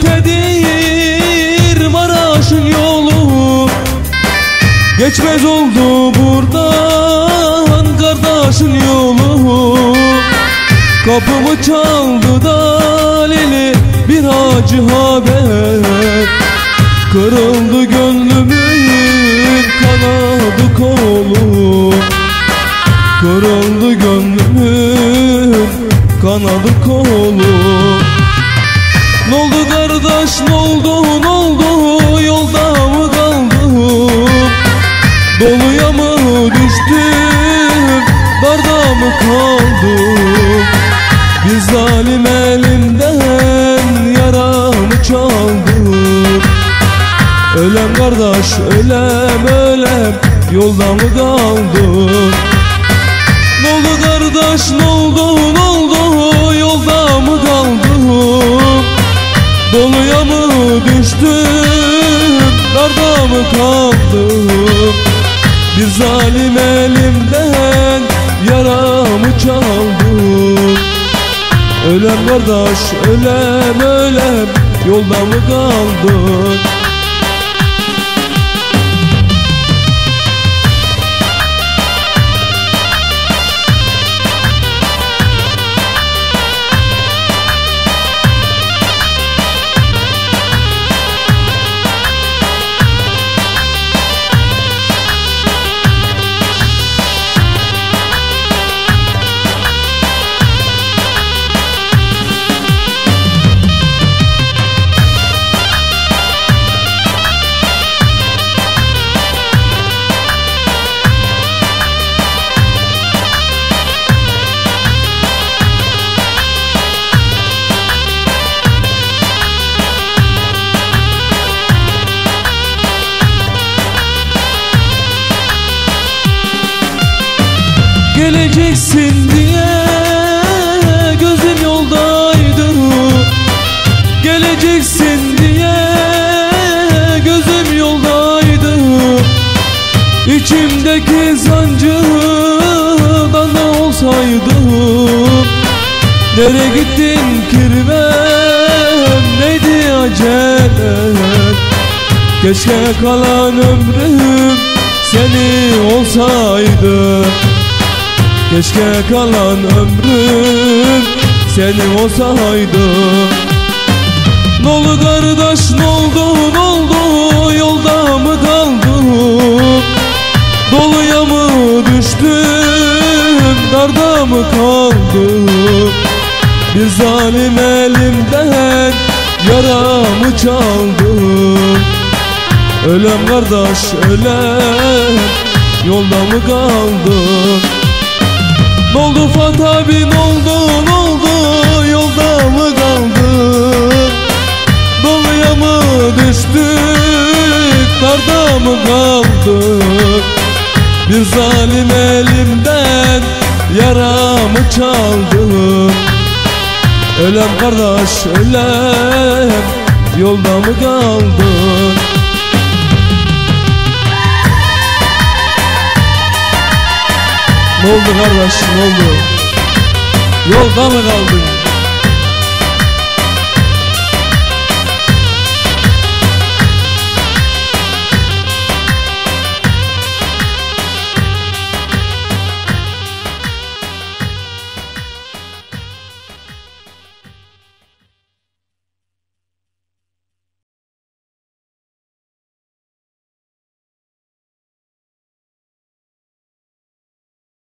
ötedir Maraş'ın yolu. Geçmez oldu buradan kardeşin yolu. Kapımı çaldı dalili bir acı haber. Kırıldı gönlümün kanadı kolu. Kırıldı gönlümün kanadı kolu. N'oldu kardeş n'oldu yolda mı kaldım? Doluya mı düştüm, darda mı kaldım? Bir zalim elimden yaramı çaldı. Ölem kardeş ölem yolda mı kaldım? N'oldu kardeş n'oldu yolda mı kaldım? Doluya mı düştüm, darda mı kaldım? Bir zalim elimden yaramı çaldı. Ölem kardeş ölem yolda mı kaldım? Geleceksin diye gözüm yoldaydı. Geleceksin diye gözüm yoldaydı. İçimdeki sancıdan da olsaydı. Nereye gittin kirvem, neydi acele? Keşke kalan ömrüm seni olsaydı. Keşke kalan ömrüm senin olsaydı. N'oldu kardeş n'oldu yolda mı kaldım? Doluya mı düştüm, darda mı kaldım? Bir zalim elimden yaramı çaldı. Ölem kardeş ölem yolda mı kaldım? N'oldu Fatih abi n'oldu yolda mı kaldım? Doluya mı düştük, darda mı kaldık? Bir zalim elimden yaramı çaldım. Ölem kardeş ölem yolda mı kaldım? N'oldu kardeş n'oldu? Yolda mı kaldın?